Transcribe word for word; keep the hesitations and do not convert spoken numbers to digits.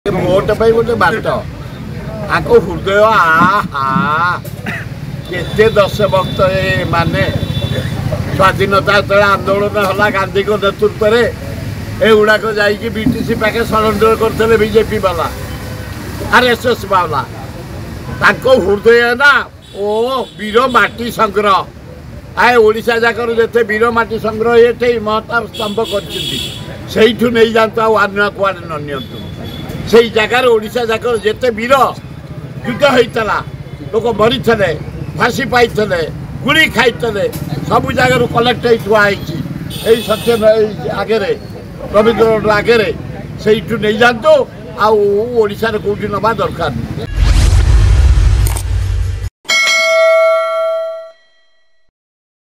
Vote पाई गोटे बाट आको हृदय आहा केते दश भक्त ए माने स्वाधीनता जो आंदोलन है गांधी को नेतृत्व में एगुड़ाक जाकि बीटीसी पाखे सरेंडर करते बीजेपी वाला आरएसएस वाला ताको हृदय ना ओ वीर माटी संग्रह आए ओडिशा जाकर जिते वीर माटी संग्रह ये महताब स्तंभ कर नहीं जाता आना कुआड़े न नियंतु से जगार ओडिशा जाकर जिते वीर युद्ध होता लोक मरी फांसी पाई गुड़ी खाई सब जगार कलेक्ट हो सत्य आगे रवींद्र आगे से नहीं जातु आशार कौटी नवा दरकार।